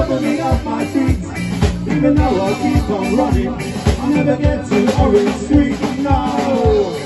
shuffle me off my feet. Even though I keep on running, I'll never get to Orange Street, no.